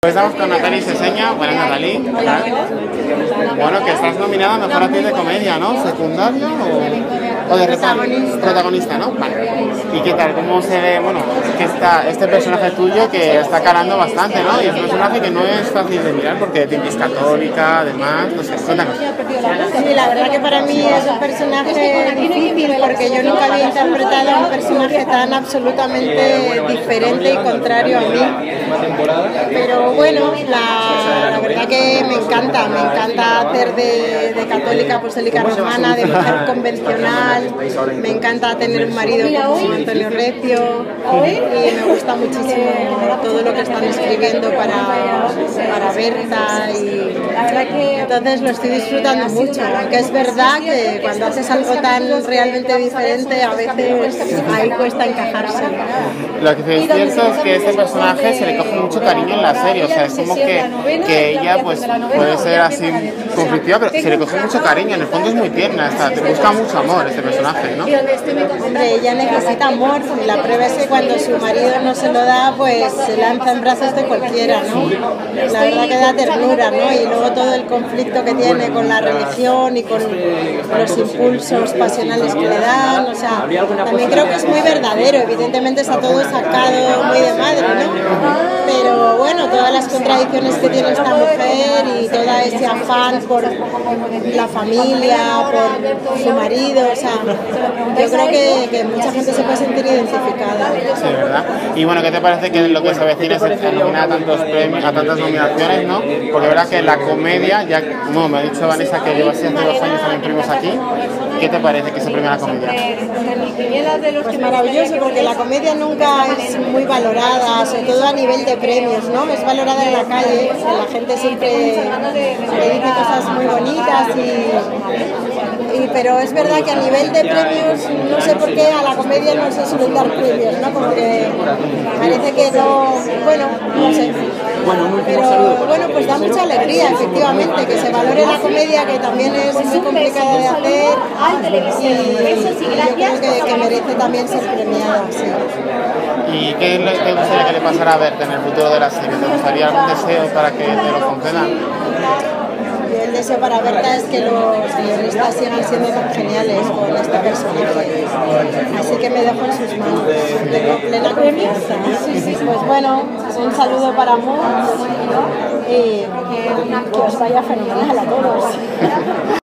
Estamos con Natalie Seseña. Buenas, Natalie. Hola. Bueno, que estás nominada a Mejor Actriz de Comedia, ¿no? ¿Secundaria o de protagonista, ¿no? Vale. ¿Y qué tal? ¿Cómo se ve? Bueno, que está este personaje tuyo que está calando bastante, ¿no? Y es un personaje que no es fácil de mirar porque es católica, además, no sé, cuéntanos. Sí, la verdad que para mí es un personaje difícil porque yo nunca había interpretado a un personaje tan absolutamente diferente y contrario a mí. Pero bueno, la verdad que me encanta hacer de católica apostólica romana, de mujer convencional, me encanta tener un marido como Antonio Recio y me gusta muchísimo todo lo que están escribiendo para Berta y entonces lo estoy disfrutando mucho, aunque es verdad que cuando haces algo tan realmente diferente a veces ahí cuesta encajarse. Lo que es cierto es que este personaje se le coge mucho cariño en la serie, o sea, es como que ella pues puede ser así conflictiva, pero se le coge mucho cariño, en el fondo es muy tierna, hasta te busca mucho amor este personaje, ¿no? Hombre, ella necesita amor y la prueba es que cuando su marido no se lo da, pues se lanza en brazos de cualquiera, ¿no? La verdad que da ternura, ¿no? Y luego todo el conflicto que tiene con la religión y con los impulsos pasionales que le dan, o sea, también creo que es muy verdadero, evidentemente está todo sacado muy de madre, ¿no? Pero bueno, todas las contradicciones que tiene esta mujer y todo ese afán por la familia, por su marido, o sea, yo creo que mucha gente se puede sentir identificada. Sí, ¿verdad? Y bueno, ¿qué te parece que lo que se avecina es el nominar a tantos premios, a tantas nominaciones, ¿no? Porque es verdad que la comedia, ya como me ha dicho Vanessa que lleva así hace 2 años también premios aquí, ¿qué te parece que se premia la comedia? Pues maravilloso, porque la comedia nunca es muy valorada, sobre todo a nivel de premios, ¿no? Es valorada en la calle, la gente siempre le dice cosas muy bonitas pero es verdad que a nivel de premios, no sé por qué a la comedia no se suelen dar premios, ¿no? Como que parece que no, bueno, no sé. Pero bueno, pues da mucha alegría, efectivamente, que se valore la comedia, que también es muy complicada de hacer y yo creo que merece también ser premiada, sí. ¿Y qué te gustaría que le pasara a Berta en el futuro de la serie? ¿Te gustaría algún deseo para que te lo concedan? El deseo para Berta es que los guionistas sigan siendo tan geniales con este personaje. Así que me dejo en sus manos. Tengo plena confianza. Pues bueno, un saludo para Mu y que os vaya fenomenal a todos.